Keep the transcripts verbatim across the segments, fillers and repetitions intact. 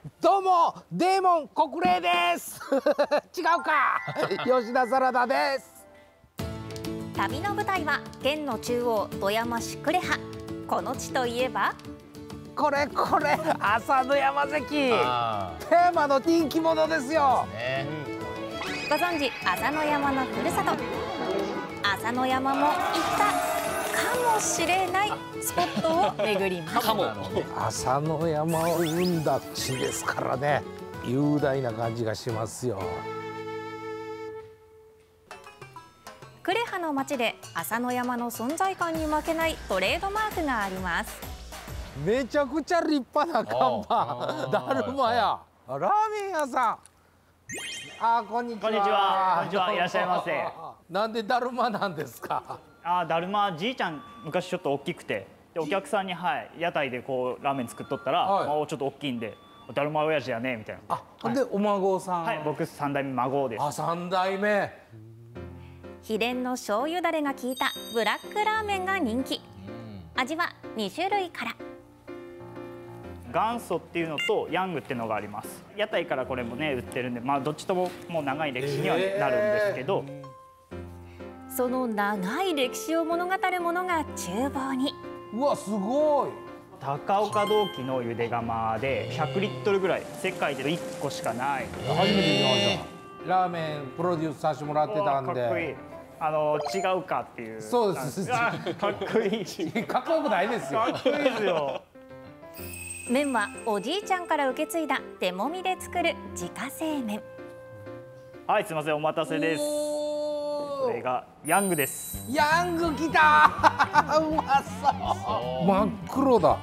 どうもデーモン国霊です違うか吉田サラダです。 旅の舞台は県の中央富山市呉羽。この地といえばこれこれ浅野山関富山の人気者ですよ。 ね、ご存知浅野山のふるさと浅野山も行ったかもしれないスポットを巡ります。かも浅野山を生んだ地ですからね、雄大な感じがしますよ。 呉羽の町で浅野山の存在感に負けないトレードマークがあります。 めちゃくちゃ立派な看板、だるまやラーメン屋さん。あ、こんにちは。 こんにちは。こんにちは。いらっしゃいませ。 なんでだるまなんですか。 あ、だるまじいちゃん昔ちょっと大きくて、でお客さんに、はい、屋台でこうラーメン作っとったら、はい、あちょっと大きいんでだるま親父やねみたいな。 あ、はい、でお孫さん。 はい、僕三代目孫です。 あ、三代目。 秘伝の醤油だれが効いたブラックラーメンが人気。味はに種類から。 元祖っていうのとヤングっていうのがあります。屋台からこれもね売ってるんで、まあどっちとももう長い歴史にはなるんですけど、えー、その長い歴史を物語るものが厨房に。 うわ、すごい。 高岡銅器のゆで釜でひゃくリットルぐらい、世界でいっこしかない。 初めて見ました。ラーメンプロデュースさせてもらってたんで。 かっこいい。あの違うかっていう。 そうです。 かっこいいし。 かっこよくないですよ。 かっこいいですよ。 麺はおじいちゃんから受け継いだ手もみで作る自家製麺。 はい、すみません、お待たせです。これがヤングです。 ヤングきたうまそう。真っ黒だ。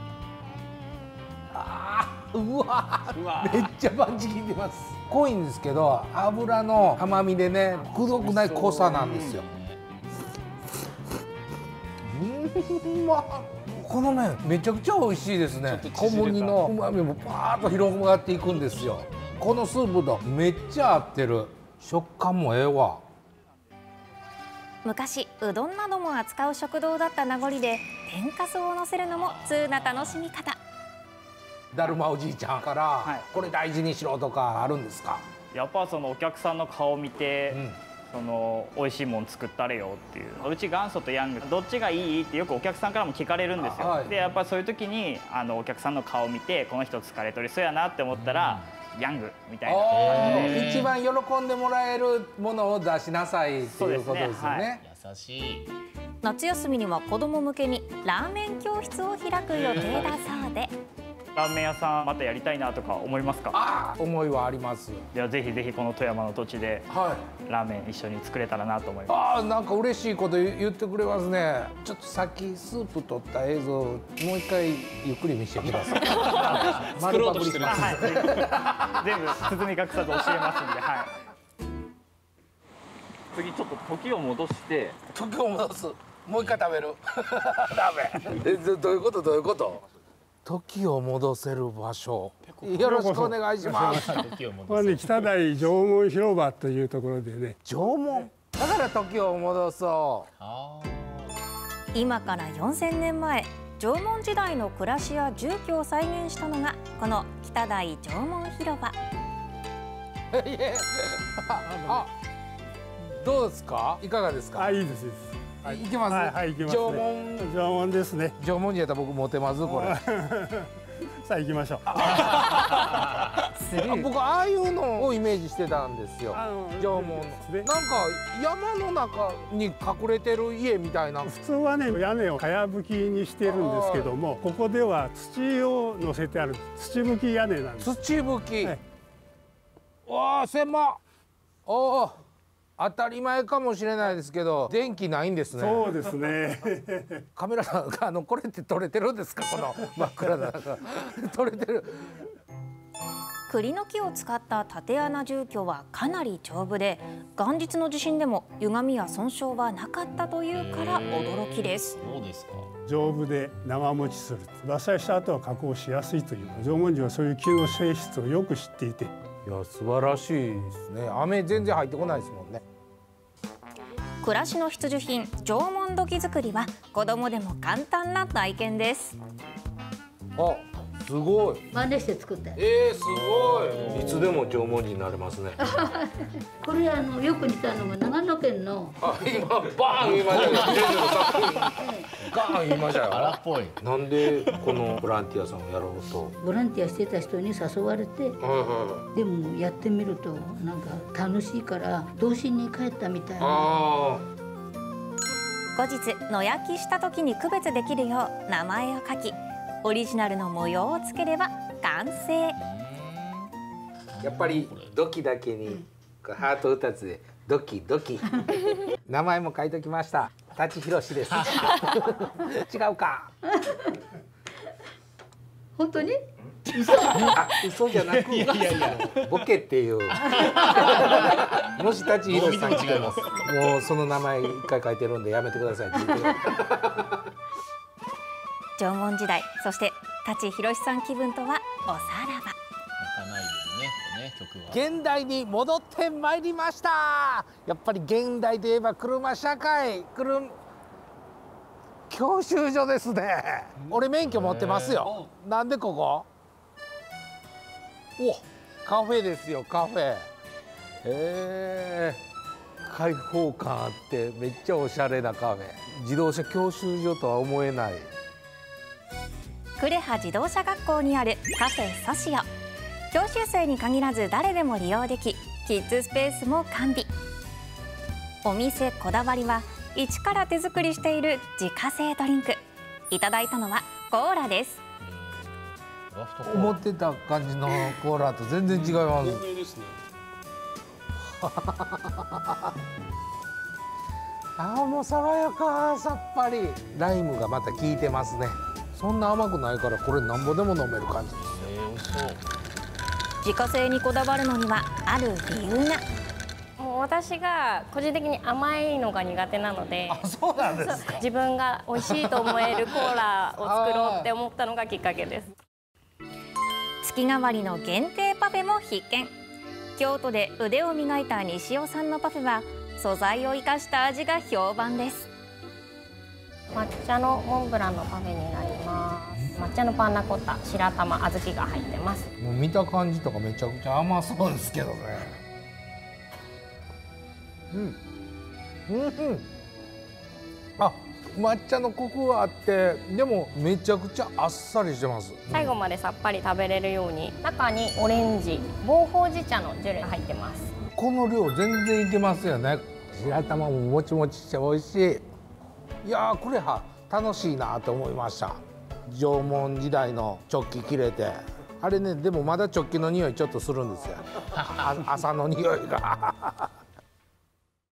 あー、うわめっちゃパンチ効いてます。濃いんですけど油の甘みでね、くどくない濃さなんですよ。うん、まあこの麺めちゃくちゃ美味しいですね。小麦の旨味もパーッと広がっていくんですよ。このスープとめっちゃ合ってる。食感もええわ。 昔うどんなども扱う食堂だった名残で天かすをのせるのも通な楽しみ方。 だるまおじいちゃんから、はい、これ大事にしろとかあるんですか。 やっぱそのお客さんの顔を見て、うん、その美味しいもん作ったれよっていう。うち元祖とヤングどっちがいいってよくお客さんからも聞かれるんですよ。はい、でやっぱりそういう時にあのお客さんの顔を見てこの人疲れとりそうやなって思ったら、うん、ヤングみたいな感じで一番喜んでもらえるものを出しなさいっていうことですよね。 優しい。夏休みには子供向けにラーメン教室を開く予定だそうで。 ラーメン屋さんまたやりたいなとか思いますか。 ああ、思いはあります。 ではぜひぜひこの富山の土地で、はい、ラーメン一緒に作れたらなと思います。 ああ、なんか嬉しいこと言ってくれますね。ちょっとさっきスープ取った映像もう一回ゆっくり見せてください。 作ろうとしてる。はい、全部包み隠さず教えますんで、はい。次ちょっと時を戻して。 時を戻す。もう一回食べる。ダメ。え、どういうことどういうこと。時を戻せる場所。よろしくお願いします。 これね、北台縄文広場というところでね。 縄文。だから時を戻そう。 今からよんせんねんまえ、縄文時代の暮らしや住居を再現したのがこの北台縄文広場。 あ、どうですか。いかがですか。 あ、いいです。いいです。 はい、行きます。 はい、はい、行きます、ね。 縄文。 縄文ですね。 縄文人やったら僕モテますこれ。 さあ行きましょう。 僕ああいうのをイメージしてたんですよ。縄文の。なんか山の中に隠れてる家みたいな。 普通はね、屋根をかやぶきにしてるんですけども、ここでは土を乗せてある土吹き屋根なんです。 土吹き。はい、わあ、狭っ。おお。当たり前かもしれないですけど電気ないんですね。 そうですね。 カメラさん、あのこれって撮れてるんですか。この真っ暗な中撮れてる。 栗の木を使った縦穴住居はかなり丈夫で、元日の地震でも歪みや損傷はなかったというから驚きです。 そうですか。 丈夫で長持ちする。伐採した後は加工しやすいというか、縄文人はそういう木の性質をよく知っていて。 いや、素晴らしいですね。雨全然入ってこないですもんね。 暮らしの必需品縄文土器作りは子供でも簡単な体験です。 あ、 すごい。 真似して作った。 えー、すごい。いつでも縄文人になれますね。 これあのよく似たのが長野県の。 あ、今バーン言いましたよ。ガーン言いましたよ。 荒っぽい。 なんでこのボランティアさんをやろうと。 ボランティアしてた人に誘われて、はいはい、でもやってみるとなんか楽しいから童心に帰ったみたいな。 後日野焼きした時に区別できるよう名前を書き、オリジナルの模様をつければ完成。 やっぱりドキだけにハート二つでドキドキ。名前も書いときました。舘ひろしです。違うか。 本当に？ 嘘？あ、嘘じゃなく、いやいやいやボケっていう。もし舘ひろしさん来ても、もうその名前一回書いてるんでやめてくださいって言って。 縄文時代、そして舘ひろしさん気分とはおさらば。 現代に戻ってまいりました。やっぱり現代といえば車社会、車教習所ですね。俺免許持ってますよ。なんでここ？お、カフェですよ、カフェ。えー、開放感あってめっちゃおしゃれなカフェ。自動車教習所とは思えない。 呉羽自動車学校にあるカフェソシオ。教習生に限らず誰でも利用でき、キッズスペースも完備。お店こだわりは一から手作りしている自家製ドリンク。いただいたのはコーラです。 思ってた感じのコーラと全然違います。あ、もう爽やか、さっぱり。ライムがまた効いてますね。そんな甘くないからこれなんぼでも飲める感じです。 えー、美味しそう。 自家製にこだわるのにはある理由が。 もう私が個人的に甘いのが苦手なので、 あ、そうなんですか。 自分が美味しいと思えるコーラを作ろうって思ったのがきっかけです。 月替わりの限定パフェも必見。京都で腕を磨いた西尾さんのパフェは素材を生かした味が評判です。 抹茶のモンブランのパフェになります。抹茶のパンナコッタ、白玉、小豆が入ってます。 もう見た感じとかめちゃくちゃ甘そうですけどね。うん、うん、うん。あ、抹茶のコクはあって、でもめちゃくちゃあっさりしてます。 最後までさっぱり食べれるように、中にオレンジ、棒ほうじ茶のジュレが入ってます。 この量全然いけますよね。白玉ももちもちして美味しい。いやー、これは楽しいなと思いました。縄文時代のチョッキ切れて、あれね、でもまだチョッキの匂いちょっとするんですよ。あ、朝の匂いが。